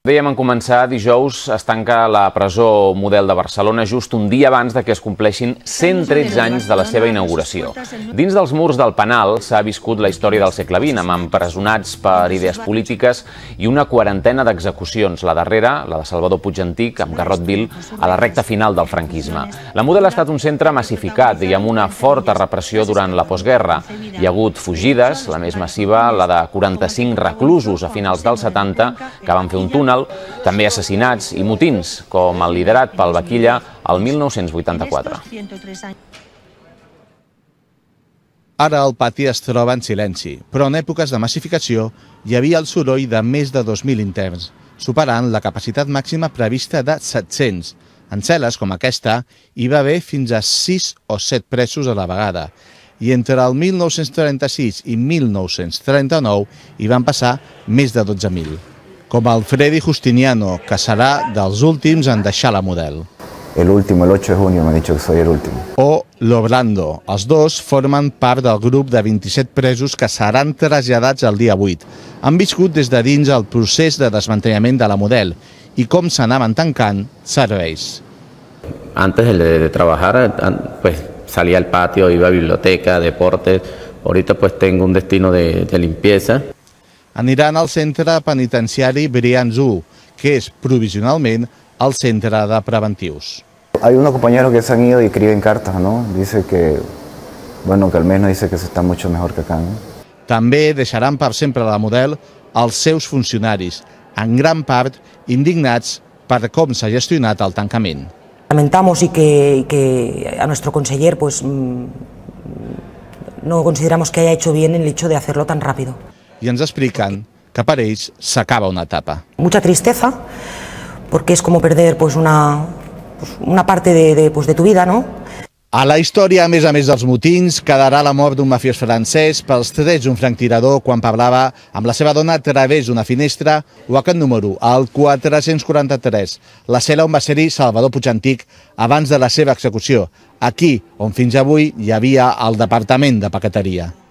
Dèiem en començar, dijous es tanca la presó Model de Barcelona just un dia abans que es compleixin 113 anys de la seva inauguració. Dins dels murs del penal s'ha viscut la història del segle XX, amb empresonats per idees polítiques i una quarantena d'execucions, la darrera, la de Salvador Puig Antic, amb garrot vil, a la recta final del franquisme. La Model ha estat un centre massificat i amb una forta repressió durant la postguerra. Hi ha hagut fugides, la més massiva, la de 45 reclusos a finals dels 70, que van fer un túnel, també assassinats i motins, com el liderat pel Vaquilla el 1984. Ara el pati es troba en silenci, però en èpoques de massificació hi havia el soroll de més de 2.000 interns, superant la capacitat màxima prevista de 700. En cel·les com aquesta hi va haver fins a 6 o 7 presos a la vegada, i entre el 1936 i 1939 hi van passar més de 12.000. Com el Freddy Justiniano, que serà dels últims en deixar la Model. El último, el 8 de junio me ha dicho que soy el último. O Lobrando. Els dos formen part del grup de 27 presos que seran traslladats el dia 8. Han viscut des de dins el procés de desmantellament de la Model i com s'anaven tancant serveis. Antes de trabajar, pues salía al patio, iba a biblioteca, deportes. Ahorita pues tengo un destino de limpieza. Aniran al centre penitenciari Brians 1, que és provisionalment el centre de preventius. Hay unos compañeros que se han ido y escriben cartas, ¿no? Dice que, bueno, que al menos dice que se está mucho mejor que acá, ¿no? També deixaran per sempre la Model els seus funcionaris, en gran part indignats per com s'ha gestionat el tancament. Lamentamos y que a nuestro conseller pues no consideramos que haya hecho bien el hecho de hacerlo tan rápido. I ens expliquen que per ells s'acaba una etapa. Mucha tristeza, porque es como perder pues una parte de tu vida, ¿no? A la història, a més dels motins, quedarà la mort d'un mafiós francès pels trets d'un franctirador quan parlava amb la seva dona a través d'una finestra, o aquest número, el 443, la cel·la on va ser-hi Salvador Puig Antic abans de la seva execució, aquí on fins avui hi havia el Departament de Paqueteria.